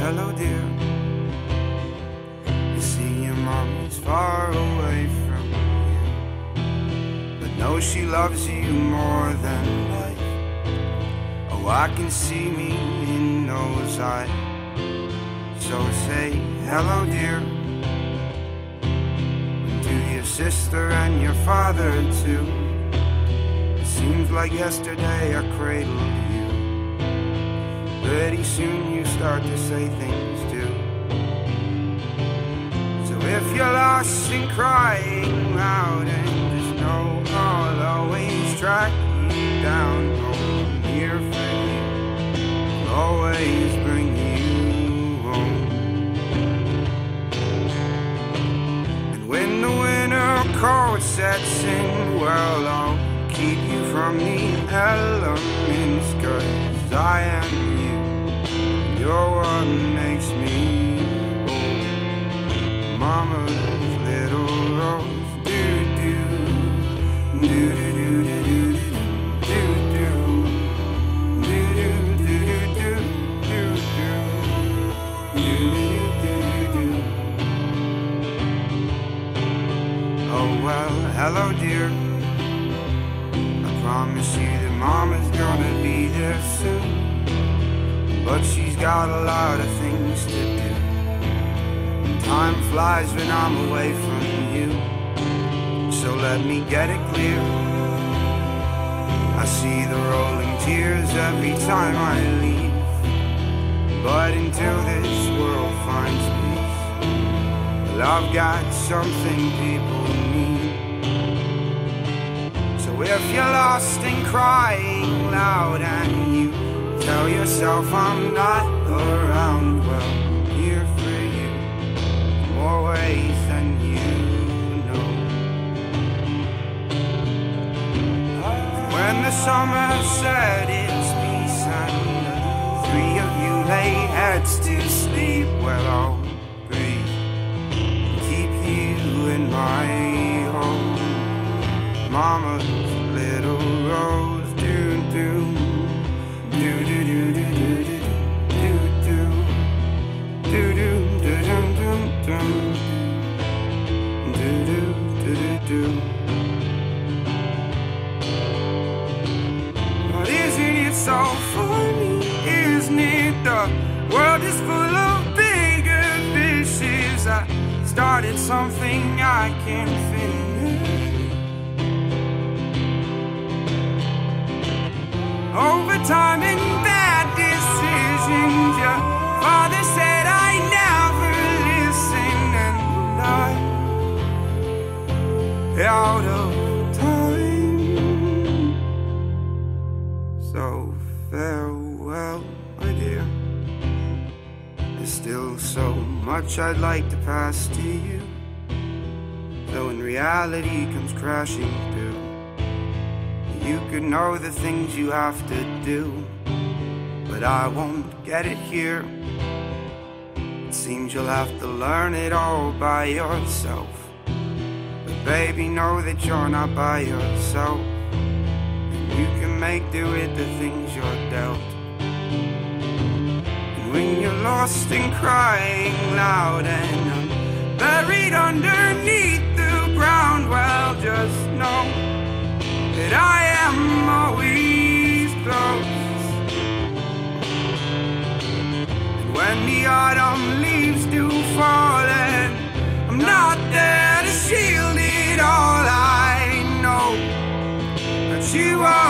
hello dear. You see your mom is far away from you, but know she loves you more than life. Oh, I can see me in those eyes. So say hello dear, and to your sister and your father too. It seems like yesterday I cradled you. Pretty soon you start to say things too. So if you're lost and crying loud, and just know I'll always track you down. I'm here for you, I'll always bring you home. And when the winter cold sets in, well, I'll keep you from the elements, 'cause I am you. You're what makes me whole. Mama's little rose, do-do, do-do-do-do-do, do-do, do-do-do-do-do, do-do-do-do-do. Oh well, hello dear. I promise you that Mama's gonna be there soon, but she's got a lot of things to do. Time flies when I'm away from you, so let me get it clear. I see the rolling tears every time I leave, but until this world finds peace, well, I've got something people need. So if you're lost and crying loud, and you tell yourself I'm not around, well, I'm here for you in more ways than you know. When the summer said its peace and the three of you lay heads to sleep, well, I'll breathe and keep you in my home. Mama's little rose, do-do, but isn't it so funny, isn't it? The world is full of bigger fishes. I started something I can't finish. Over time and bad decisions, your father said I never listened, and I'm out of time. So farewell, my dear. There's still so much I'd like to pass to you, though when reality comes crashing through, you could know the things you have to do, but I won't get it here. It seems you'll have to learn it all by yourself. But baby, know that you're not by yourself, and you can make do with the things you're dealt. And when you're lost and crying loud, and I'm buried underneath the ground, well, just know that I am always close. And when the autumn leaves do fall, and I'm not there to shield it all, I know that you are